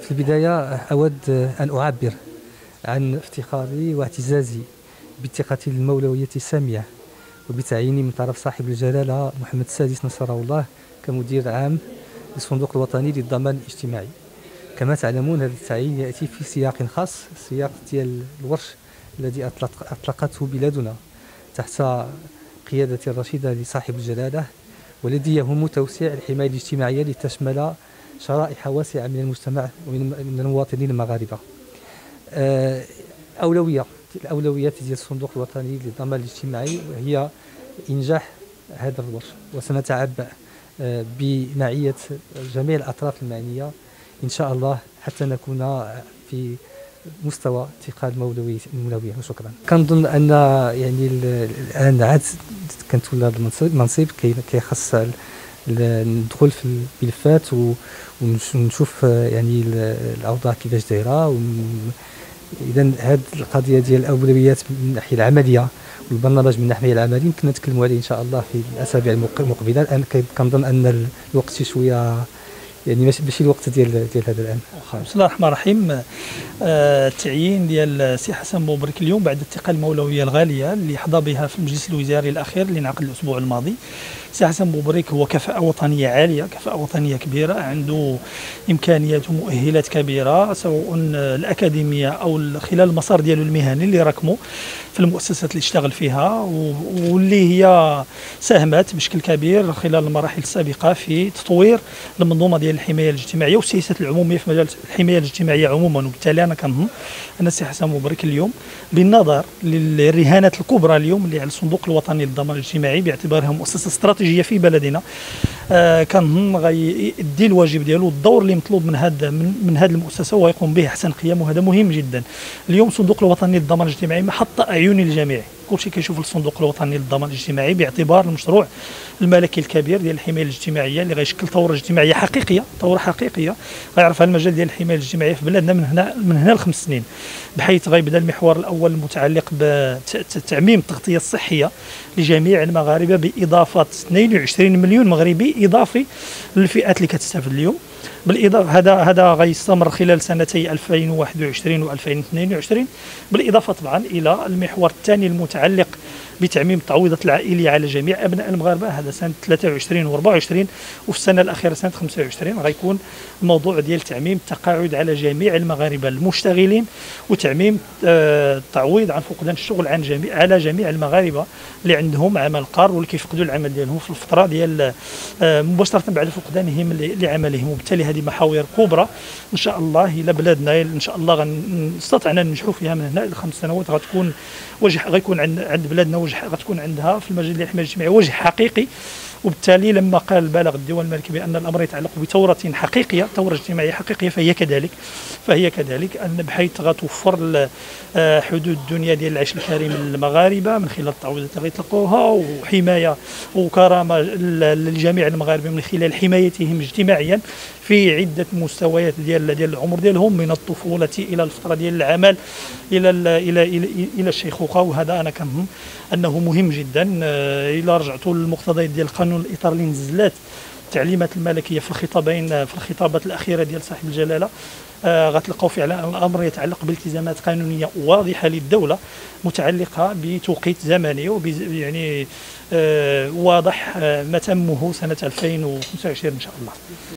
في البداية أود أن أعبر عن افتخاري واعتزازي بثقتي المولوية السامية وبتعييني من طرف صاحب الجلالة محمد السادس نصره الله كمدير عام للصندوق الوطني للضمان الاجتماعي. كما تعلمون هذا التعيين يأتي في سياق خاص، سياق ديال الورش الذي أطلقته بلادنا تحت قيادة الرشيدة لصاحب الجلالة، والذي يهم توسيع الحماية الاجتماعية لتشمل شرائح واسعة من المجتمع ومن المواطنين المغاربة. الأولويات ديال الصندوق الوطني للضمان الاجتماعي هي إنجاح هذا الورش، وسنتعبأ بمعية جميع الأطراف المعنية إن شاء الله حتى نكون في مستوى اتقان المولوية. وشكرا. كنظن أن يعني الآن عاد كنتولى المنصب كيخص ندخل في الملفات ونشوف يعني الأوضاع كيفاش دايرة. إذا هذه القضية ديال الأولويات من الناحية العملية والبرنامج من الناحية العملية يمكن نتكلموا عليه إن شاء الله في الأسابيع المقبلة. الآن كنظن أن الوقت شي شوية يعني ماشي الوقت ديال هذا الآن. بسم الله الرحمن الرحيم. التعيين ديال سي حسن بوبريك اليوم بعد الثقة المولوية الغالية اللي حظى بها في المجلس الوزاري الأخير اللي انعقد الأسبوع الماضي. سي حسن بوبريك هو كفاءة وطنية عالية، كفاءة وطنية كبيرة، عنده إمكانيات ومؤهلات كبيرة سواء الأكاديمية أو خلال المسار ديالو المهني اللي ركمه في المؤسسات اللي اشتغل فيها، واللي هي ساهمت بشكل كبير خلال المراحل السابقة في تطوير المنظومة ديال الحماية الاجتماعية والسياسات العمومية في مجال الحماية الاجتماعية عموما. وبالتالي أنا كنظن أن سي حسن بوبريك اليوم بالنظر للرهانات الكبرى اليوم اللي على الصندوق الوطني للضمان الاجتماعي باعتبارها مؤسسة استراتيجية في بلدنا، كنظن غيدي الواجب ديالو والدور اللي مطلوب من هذه المؤسسة ويقوم به أحسن قيام، وهذا مهم جدا. اليوم الصندوق الوطني للضمان الاجتماعي محط أعين الجميع، كلشي كيشوف الصندوق الوطني للضمان الاجتماعي باعتبار المشروع الملكي الكبير ديال الحمايه الاجتماعيه اللي غيشكل ثوره اجتماعيه حقيقيه، ثوره حقيقيه غيعرفها المجال ديال الحمايه الاجتماعيه في بلادنا من هنا ل5 سنين، بحيث غيبدا المحور الاول المتعلق بتعميم التغطيه الصحيه لجميع المغاربه باضافه 22 مليون مغربي اضافي للفئات اللي كتستافد اليوم. بالاضافه هذا غيستمر خلال سنتي 2021 و2022، بالاضافه طبعا الى المحور الثاني المتعلق بتعميم التعويضات العائليه على جميع ابناء المغاربه، هذا سنه 23 و24، وفي السنه الاخيره سنه 25 غيكون الموضوع ديال تعميم التقاعد على جميع المغاربه المشتغلين، وتعميم التعويض عن فقدان الشغل على جميع المغاربه اللي عندهم عمل قار واللي كيفقدوا العمل ديالهم في الفتره ديال مباشره بعد فقدانهم لعملهم. وبالتالي هذه محاور كبرى ان شاء الله الى بلادنا ان شاء الله غنستطيعنا ننجحوا فيها من هنا الى 5 سنوات، غتكون غيكون عند بلادنا غتكون عندها في المجال ديال الحمايه الاجتماعيه وجه حقيقي. وبالتالي لما قال بالغ الديوان الملكي بان الامر يتعلق بثوره حقيقيه، ثوره اجتماعيه حقيقيه، فهي كذلك ان بحيث غتوفر حدود الدنيا ديال العيش الكريم للمغاربه من خلال التعويضات اللي غيتلقوها، وحمايه وكرامه لجميع المغاربه من خلال حمايتهم اجتماعيا في عده مستويات ديال العمر ديالهم، من الطفوله الى الفتره ديال العمل الى الشيخوخه. وهذا انا كنظن انه مهم جدا. الى رجعتوا للمقتضيات ديال القانون الاطار اللي نزلات التعليمات الملكيه في الخطابات الاخيره ديال صاحب الجلاله، غتلقاو فعلا الامر يتعلق بالتزامات قانونيه واضحه للدوله متعلقه بتوقيت زمني يعني واضح ما تمه سنه 2025 ان شاء الله.